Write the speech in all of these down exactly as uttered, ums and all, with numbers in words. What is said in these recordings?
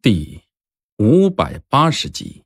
第五百八十集。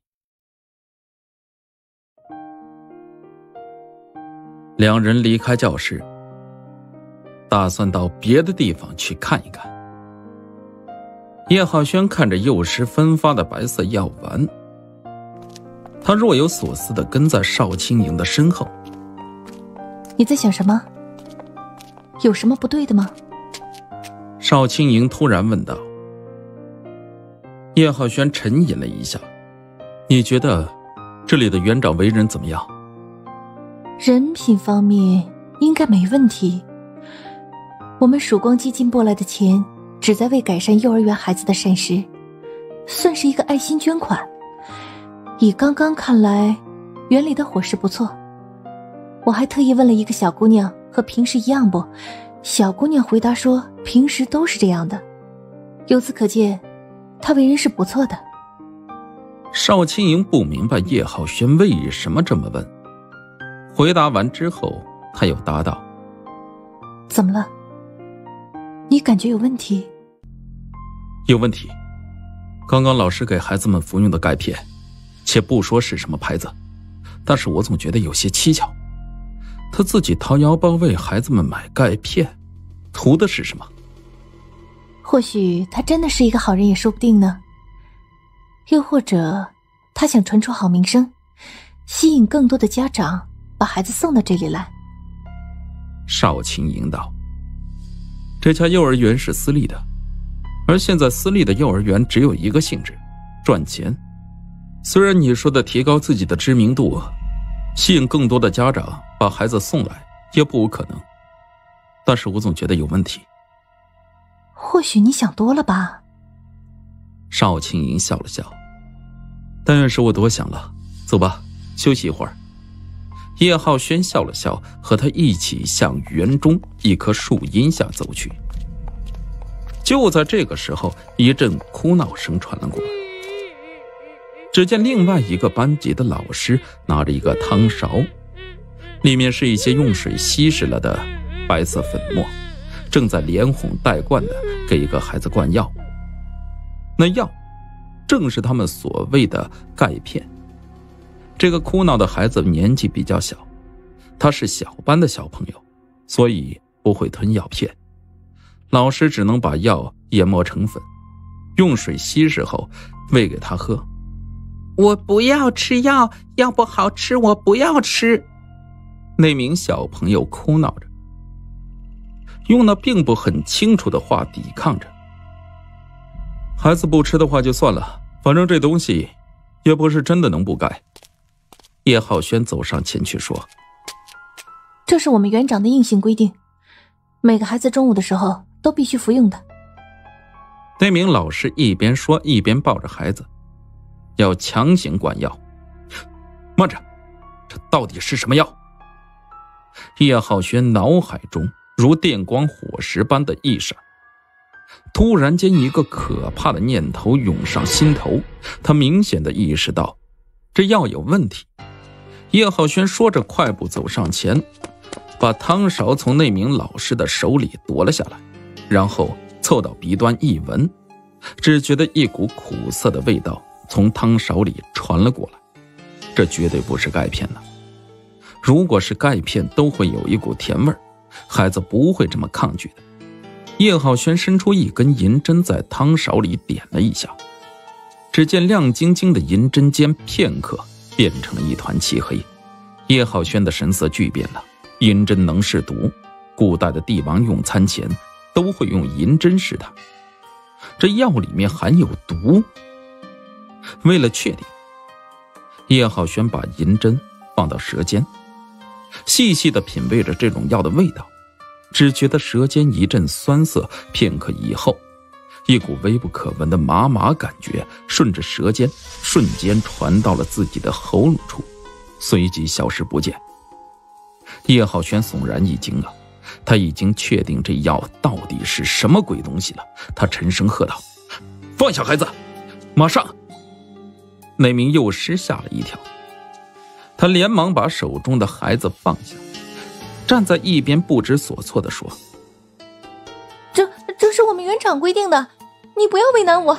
两人离开教室，打算到别的地方去看一看。叶浩轩看着幼师分发的白色药丸，他若有所思地跟在邵青莹的身后。 你在想什么？有什么不对的吗？ 邵青莹突然问道。叶浩轩沉吟了一下，你觉得这里的园长为人怎么样？ 人品方面应该没问题。我们曙光基金拨来的钱旨在为改善幼儿园孩子的膳食，算是一个爱心捐款。以刚刚看来，园里的伙食不错。我还特意问了一个小姑娘和平时一样不，小姑娘回答说平时都是这样的。由此可见，她为人是不错的。 邵青莹不明白叶浩轩为什么这么问，回答完之后，他又答道： 怎么了？你感觉有问题？ 有问题。刚刚老师给孩子们服用的钙片，且不说是什么牌子，但是我总觉得有些蹊跷。他自己掏腰包为孩子们买钙片，图的是什么？ 或许他真的是一个好人也说不定呢。又或者他想传出好名声，吸引更多的家长把孩子送到这里来。 邵青莹道：这家幼儿园是私立的，而现在私立的幼儿园只有一个性质，赚钱。虽然你说的提高自己的知名度，吸引更多的家长把孩子送来也不无可能，但是我总觉得有问题。 或许你想多了吧。 邵青莹笑了笑，但愿是我多想了，走吧，休息一会儿。叶浩轩笑了笑，和他一起向园中一棵树荫下走去。就在这个时候，一阵哭闹声传了过来。只见另外一个班级的老师拿着一个汤勺，里面是一些用水稀释了的白色粉末，正在连哄带灌的给一个孩子灌药。那药正是他们所谓的钙片。这个哭闹的孩子年纪比较小，他是小班的小朋友，所以不会吞药片。老师只能把药研磨成粉，用水稀释后喂给他喝。 我不要吃药，药不好吃，我不要吃。 那名小朋友哭闹着，用那并不很清楚的话抵抗着。孩子不吃的话就算了，反正这东西也不是真的能补钙。叶浩轩走上前去说： 这是我们园长的硬性规定，每个孩子中午的时候都必须服用的。 那名老师一边说一边抱着孩子，要强行灌药。慢着，这到底是什么药？叶浩轩脑海中如电光火石般的一闪，突然间一个可怕的念头涌上心头，他明显的意识到这药有问题。叶浩轩说着快步走上前，把汤勺从那名老师的手里夺了下来，然后凑到鼻端一闻，只觉得一股苦涩的味道从汤勺里传了过来。这绝对不是钙片了，如果是钙片都会有一股甜味，孩子不会这么抗拒的。叶浩轩伸出一根银针在汤勺里点了一下，只见亮晶晶的银针间片刻变成了一团漆黑。叶浩轩的神色巨变了，银针能试毒，古代的帝王用餐前都会用银针试探，这药里面含有毒。为了确定，叶浩轩把银针放到舌尖，细细地品味着这种药的味道，只觉得舌尖一阵酸涩，片刻以后，一股微不可闻的麻麻感觉顺着舌尖瞬间传到了自己的喉咙处，随即消失不见。叶浩轩悚然一惊啊，他已经确定这药到底是什么鬼东西了。他沉声喝道：放下孩子，马上！那名幼师吓了一跳，他连忙把手中的孩子放下，站在一边不知所措地说： 这这是我们园长规定的，你不要为难我，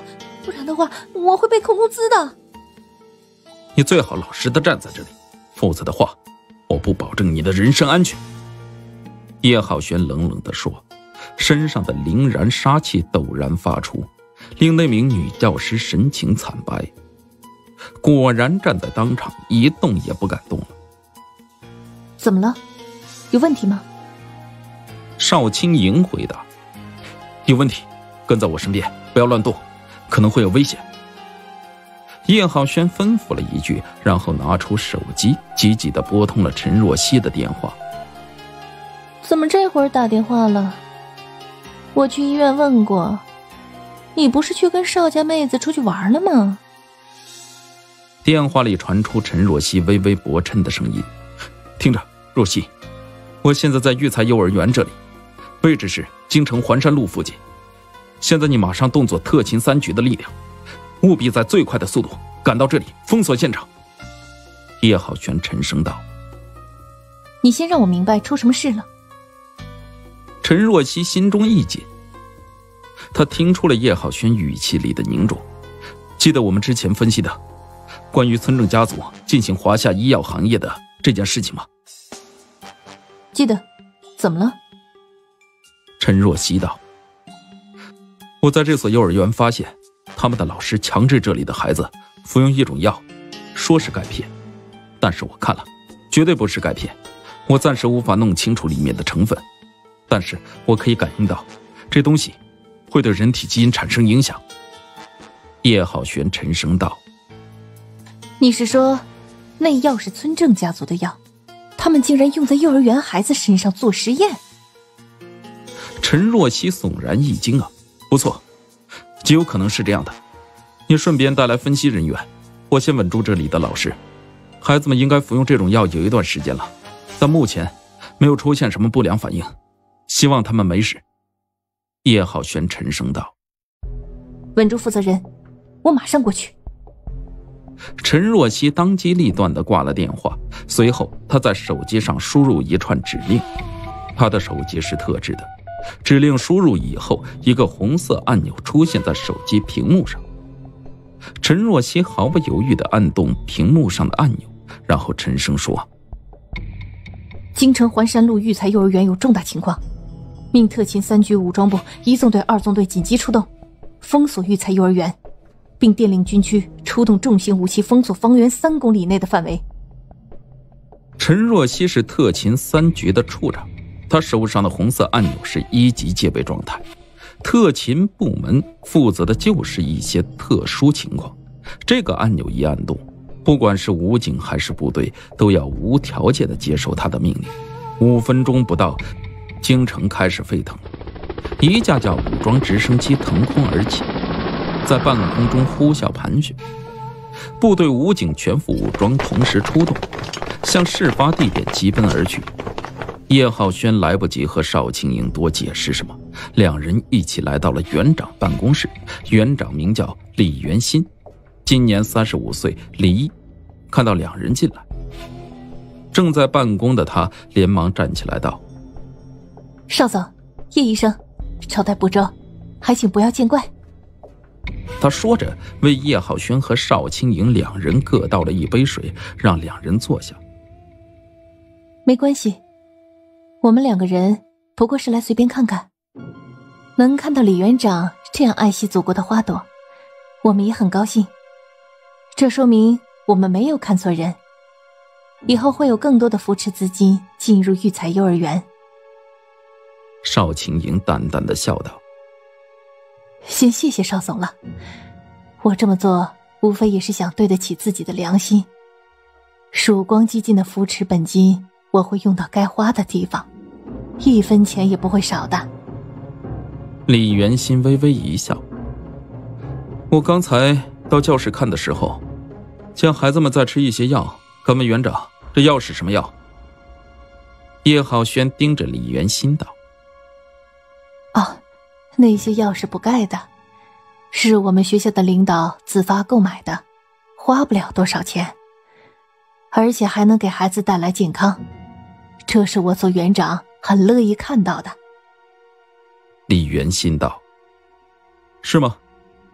不然的话我会被扣工资的。 你最好老实的站在这里，否则的话我不保证你的人身安全。叶浩轩冷冷地说，身上的凛然杀气陡然发出，令那名女教师神情惨白，果然站在当场一动也不敢动了。 怎么了？有问题吗？ 邵青莹回答，有问题，跟在我身边，不要乱动，可能会有危险。叶浩轩吩咐了一句，然后拿出手机急急地拨通了陈若曦的电话。 怎么这会儿打电话了？我去医院问过，你不是去跟邵家妹子出去玩了吗？ 电话里传出陈若曦微微薄嗔的声音，听着，若曦，我现在在育才幼儿园这里，位置是京城环山路附近，现在你马上动作特勤三局的力量，务必在最快的速度赶到这里封锁现场。叶浩轩沉声道， 你先让我明白出什么事了。 陈若曦心中一紧，他听出了叶浩轩语气里的凝重。记得我们之前分析的关于村正家族进行华夏医药行业的这件事情吗？ 记得。怎么了？ 陈若曦道，我在这所幼儿园发现他们的老师强制这里的孩子服用一种药，说是钙片，但是我看了绝对不是钙片，我暂时无法弄清楚里面的成分，但是我可以感应到这东西会对人体基因产生影响。叶浩轩沉声道， 你是说那药是村正家族的药，他们竟然用在幼儿园孩子身上做实验？ 陈若曦悚然一惊啊，不错，极有可能是这样的。你顺便带来分析人员，我先稳住这里的老师。孩子们应该服用这种药有一段时间了，但目前没有出现什么不良反应，希望他们没事。叶浩轩沉声道， 稳住负责人，我马上过去。 陈若曦当机立断地挂了电话，随后她在手机上输入一串指令。她的手机是特制的，指令输入以后，一个红色按钮出现在手机屏幕上。陈若曦毫不犹豫地按动屏幕上的按钮，然后沉声说， 京城环山路育才幼儿园有重大情况，命特勤三局武装部一纵队二纵队紧急出动，封锁育才幼儿园，并电令军区出动重型武器封锁方圆三公里内的范围。 陈若曦是特勤三局的处长，他手上的红色按钮是一级戒备状态。特勤部门负责的就是一些特殊情况，这个按钮一按动，不管是武警还是部队，都要无条件的接受他的命令。五分钟不到，京城开始沸腾了，一架架武装直升机腾空而起，在半空中呼啸盘旋，部队武警全副武装同时出动，向事发地点急奔而去。叶浩轩来不及和邵青莹多解释什么，两人一起来到了园长办公室。园长名叫李元新，今年三十五岁，离异。看到两人进来，正在办公的他连忙站起来道， 邵总，叶医生，招待不周，还请不要见怪。 他说着为叶浩轩和邵青莹两人各倒了一杯水，让两人坐下。 没关系，我们两个人不过是来随便看看，能看到李园长这样爱惜祖国的花朵，我们也很高兴。这说明我们没有看错人，以后会有更多的扶持资金进入育才幼儿园。 邵青莹淡淡的笑道， 先谢谢邵总了，我这么做无非也是想对得起自己的良心。曙光基金的扶持本金我会用到该花的地方，一分钱也不会少的。 李元新微微一笑，我刚才到教室看的时候，见孩子们在吃一些药，敢问园长，这药是什么药？叶浩轩盯着李元新道， 哦，那些药是补钙的，是我们学校的领导自发购买的，花不了多少钱，而且还能给孩子带来健康，这是我做园长很乐意看到的。 李元新道，是吗？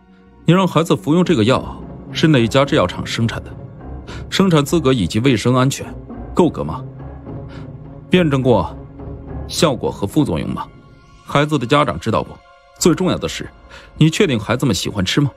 你让孩子服用这个药是哪家制药厂生产的？生产资格以及卫生安全够格吗？辩证过效果和副作用吗？孩子的家长知道不？最重要的是，你确定孩子们喜欢吃吗？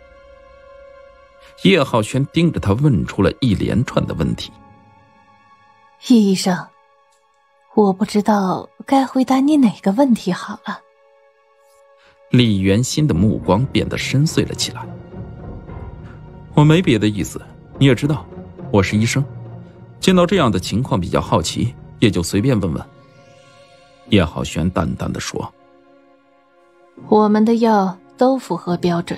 叶浩轩盯着他问出了一连串的问题。 叶医生，我不知道该回答你哪个问题好了。 李元新的目光变得深邃了起来。我没别的意思，你也知道，我是医生，见到这样的情况比较好奇，也就随便问问。叶浩轩淡淡地说： 我们的药都符合标准。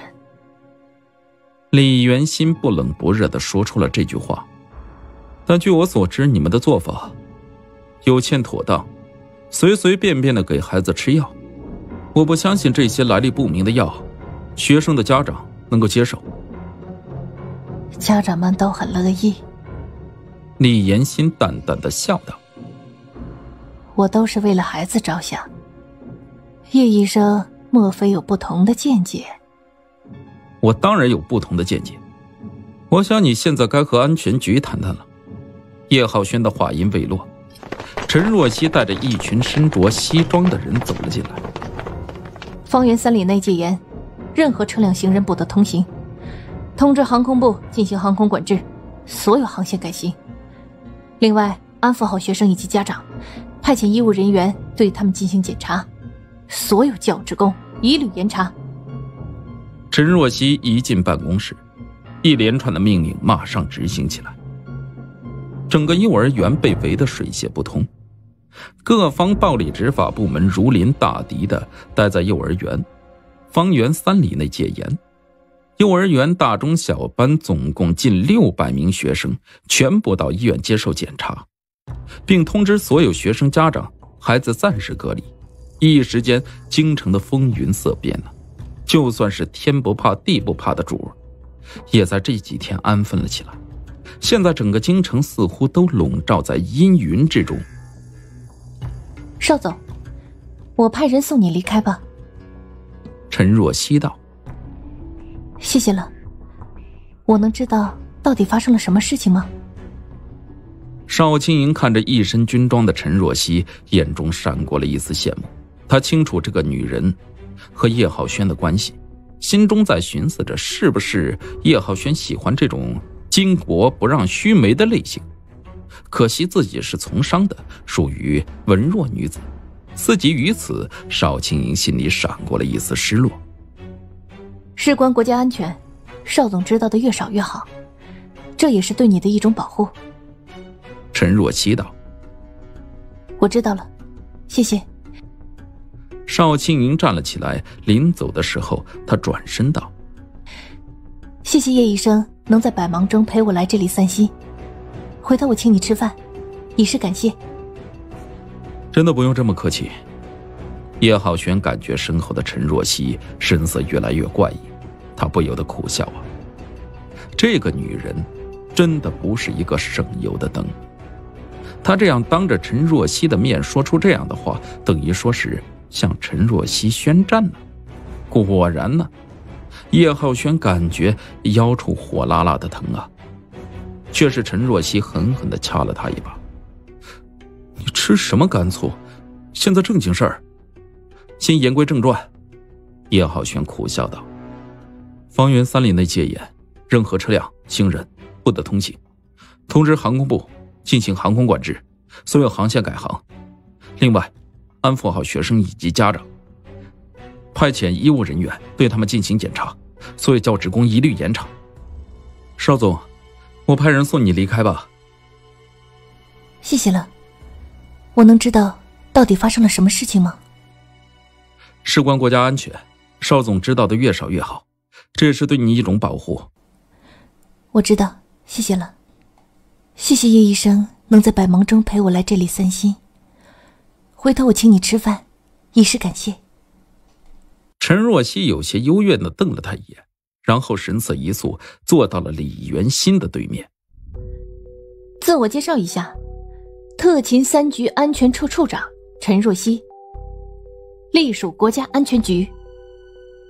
李元新不冷不热地说出了这句话。但据我所知，你们的做法有欠妥当，随随便便地给孩子吃药，我不相信这些来历不明的药，学生的家长能够接受。 家长们都很乐意。 李延新淡淡地笑道： 我都是为了孩子着想。叶医生莫非有不同的见解？ 我当然有不同的见解。我想你现在该和安全局谈谈了。叶浩轩的话音未落，陈若曦带着一群身着西装的人走了进来。 方圆三里内戒严，任何车辆行人不得通行。通知航空部进行航空管制，所有航线改行。另外，安抚好学生以及家长，派遣医务人员对他们进行检查，所有教职工一律严查。 陈若曦一进办公室，一连串的命令马上执行起来。整个幼儿园被围得水泄不通，各方暴力执法部门如临大敌地待在幼儿园。方圆三里内戒严，幼儿园大中小班总共近六百名学生全部到医院接受检查，并通知所有学生家长，孩子暂时隔离。一时间，京城的风云色变了，就算是天不怕地不怕的主，也在这几天安分了起来。现在整个京城似乎都笼罩在阴云之中。 邵总，我派人送你离开吧。 陈若曦道： 谢谢了。我能知道到底发生了什么事情吗？ 邵青莹看着一身军装的陈若曦，眼中闪过了一丝羡慕。她清楚这个女人和叶浩轩的关系，心中在寻思着是不是叶浩轩喜欢这种巾帼不让须眉的类型。可惜自己是从商的，属于文弱女子。思及于此，邵青莹心里闪过了一丝失落。 事关国家安全，邵总知道的越少越好，这也是对你的一种保护。 陈若曦道： 我知道了，谢谢。 邵青莹站了起来，临走的时候她转身道： 谢谢叶医生能在百忙中陪我来这里散心，回头我请你吃饭，以示感谢。 真的不用这么客气。叶浩轩感觉身后的陈若曦神色越来越怪异，他不由得苦笑啊，这个女人真的不是一个省油的灯。他这样当着陈若曦的面说出这样的话，等于说是向陈若曦宣战呢。果然呢，叶浩轩感觉腰处火辣辣的疼啊，却是陈若曦狠狠地掐了他一把。你吃什么干醋？现在正经事儿，先言归正传。叶浩轩苦笑道：方圆三里内戒严，任何车辆行人不得通行，通知航空部进行航空管制，所有航线改航。另外，安抚好学生以及家长，派遣医务人员对他们进行检查，所有教职工一律严查。邵总，我派人送你离开吧。 谢谢了。我能知道到底发生了什么事情吗？ 事关国家安全，邵总知道的越少越好，这也是对你一种保护。 我知道，谢谢了。谢谢叶医生能在百忙中陪我来这里散心，回头我请你吃饭，以示感谢。 陈若曦有些幽怨地瞪了他一眼，然后神色一肃，坐到了李元新的对面。 自我介绍一下，特勤三局安全处处长陈若曦，隶属国家安全局。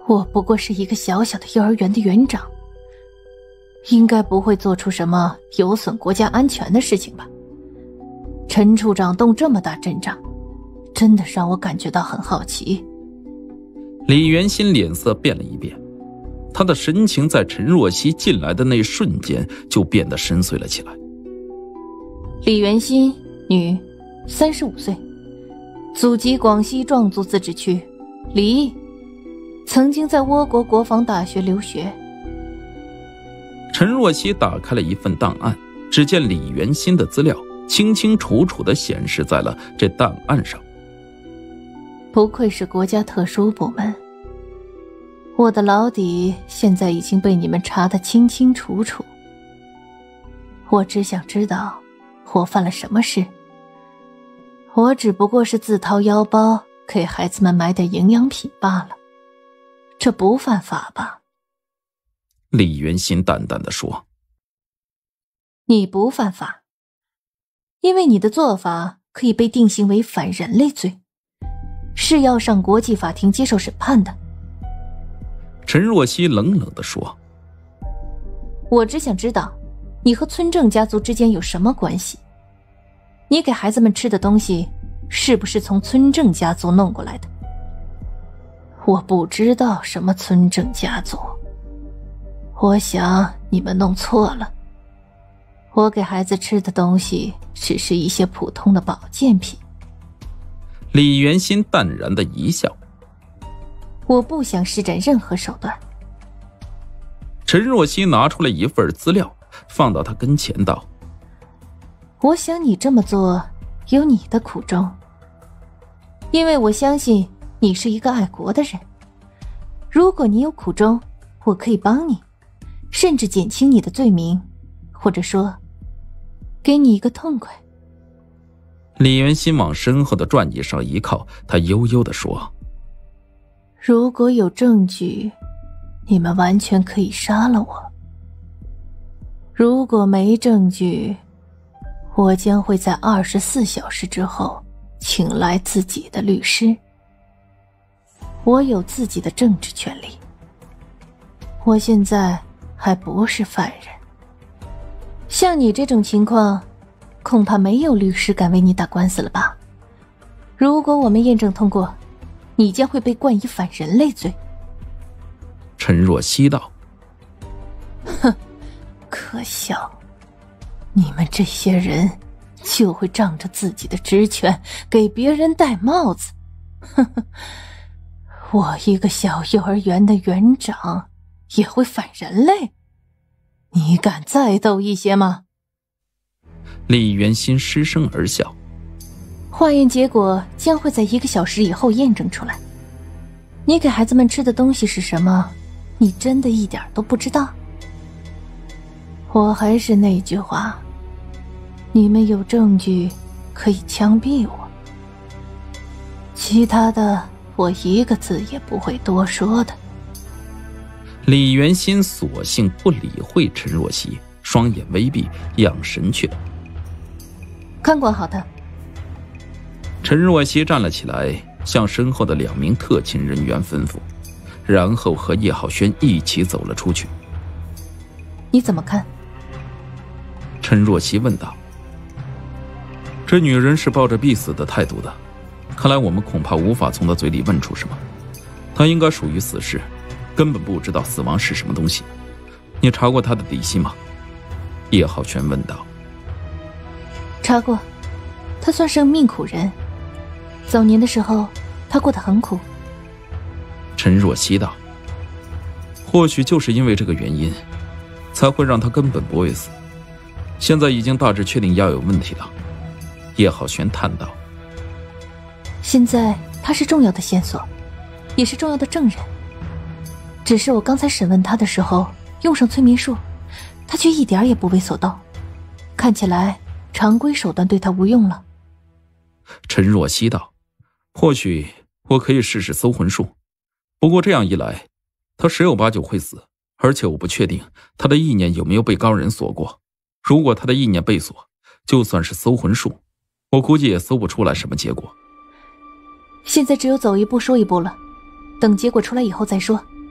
我不过是一个小小的幼儿园的园长，应该不会做出什么有损国家安全的事情吧？陈处长动这么大阵仗，真的让我感觉到很好奇。 李元心脸色变了一变，他的神情在陈若曦进来的那瞬间就变得深邃了起来。 李元心，女，三十五岁，祖籍广西壮族自治区，李毅，曾经在倭国国防大学留学。 陈若曦打开了一份档案，只见李元心的资料清清楚楚地显示在了这档案上。 不愧是国家特殊部门，我的老底现在已经被你们查得清清楚楚。我只想知道我犯了什么事。我只不过是自掏腰包给孩子们买点营养品罢了，这不犯法吧？ 李元心淡淡地说。 你不犯法，因为你的做法可以被定性为反人类罪，是要上国际法庭接受审判的。 陈若曦冷冷地说。 我只想知道你和村正家族之间有什么关系，你给孩子们吃的东西是不是从村正家族弄过来的？我不知道什么村正家族，我想你们弄错了。我给孩子吃的东西只是一些普通的保健品。 李元心淡然的一笑。 我不想施展任何手段。 陈若曦拿出了一份资料放到他跟前道。 我想你这么做有你的苦衷，因为我相信你是一个爱国的人。如果你有苦衷，我可以帮你，甚至减轻你的罪名，或者说给你一个痛快。 李元心往身后的转椅上一靠，他悠悠地说， 如果有证据，你们完全可以杀了我。如果没证据，我将会在二十四小时之后请来自己的律师。我有自己的政治权利。我现在还不是犯人。像你这种情况，恐怕没有律师敢为你打官司了吧？如果我们验证通过，你将会被冠以反人类罪。 陈若曦道。 哼，可笑，你们这些人就会仗着自己的职权给别人戴帽子。呵呵，我一个小幼儿园的园长也会反人类？你敢再斗一些吗？ 李元心失声而笑。 化验结果将会在一个小时以后验证出来。你给孩子们吃的东西是什么？你真的一点都不知道？我还是那句话，你们有证据可以枪毙我，其他的我一个字也不会多说的。 李元心索性不理会陈若曦，双眼微闭，养神去了。 看管好他。 陈若曦站了起来，向身后的两名特勤人员吩咐，然后和叶浩轩一起走了出去。 你怎么看？ 陈若曦问道。这女人是抱着必死的态度的，看来我们恐怕无法从她嘴里问出什么。她应该属于死士，根本不知道死亡是什么东西。你查过她的底细吗？叶浩轩问道。 查过，她算是命苦人。早年的时候，她过得很苦。 陈若曦道。或许就是因为这个原因，才会让她根本不会死。现在已经大致确定药有问题了。叶浩轩叹道。 现在她是重要的线索，也是重要的证人。只是我刚才审问她的时候用上催眠术，她却一点也不为所动，看起来常规手段对她无用了。 陈若曦道。或许我可以试试搜魂术，不过这样一来，她十有八九会死，而且我不确定她的意念有没有被高人锁过。如果她的意念被锁，就算是搜魂术，我估计也搜不出来什么结果。 现在只有走一步说一步了，等结果出来以后再说。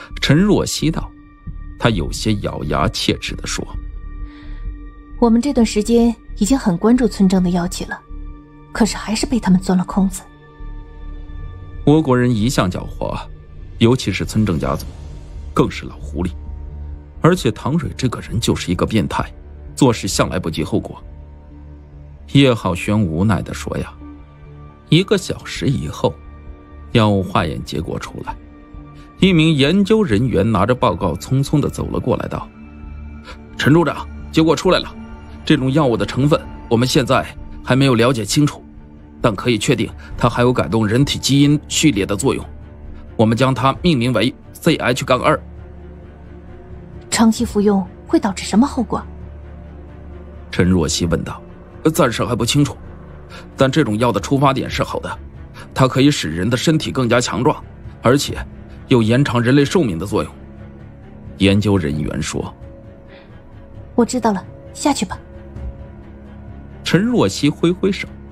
陈若曦道，她有些咬牙切齿地说： 我们这段时间已经很关注村庄的药企了，可是还是被他们钻了空子。 倭国人一向狡猾，尤其是村正家族，更是老狐狸。而且唐蕊这个人就是一个变态，做事向来不计后果。叶浩轩无奈地说呀。一个小时以后，药物化验结果出来，一名研究人员拿着报告匆匆地走了过来，道：陈处长，结果出来了，这种药物的成分我们现在还没有了解清楚，但可以确定它还有改动人体基因序列的作用，我们将它命名为 C H 二。 长期服用会导致什么后果？ 陈若曦问道。暂时还不清楚，但这种药的出发点是好的，它可以使人的身体更加强壮，而且有延长人类寿命的作用。研究人员说。 我知道了，下去吧。 陈若曦挥挥手，